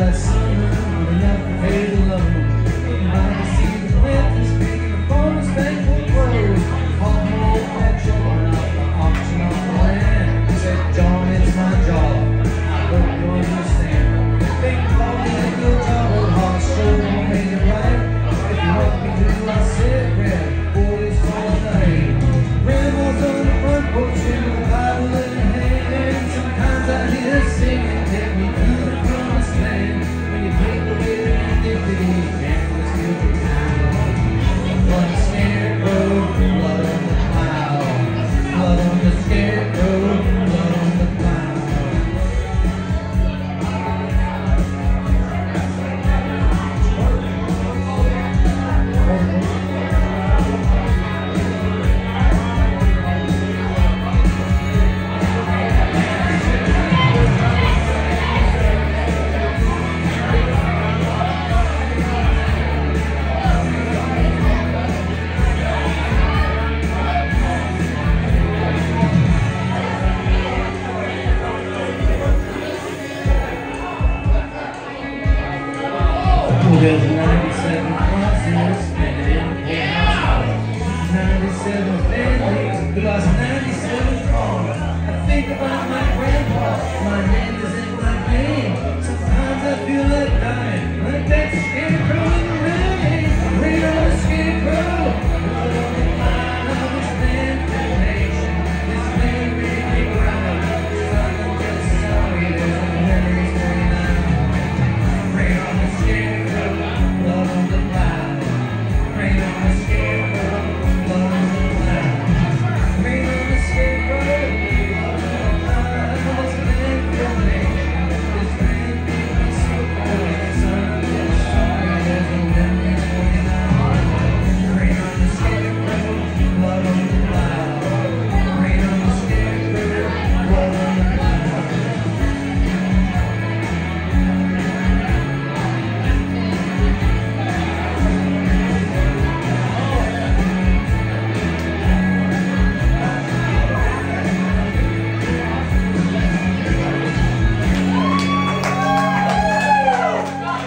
that summer on the left page alone. I can see the winter speaking for the thankful clothes. All the old petrol and up the auction on the land. He said, John, it's my job. I hope you understand. Big ball and good job, hot show won't make it right. If you help me do my cigarette, boys all night. Grandma's on the front porch with a Bible in her hand. Sometimes I hear her singing, take me to the promised land. When you take away the dignity, can't still be found. Blood scarecrow, blood on the plow. Blood on the scarecrow, blood on the plow. There's 97 crosses.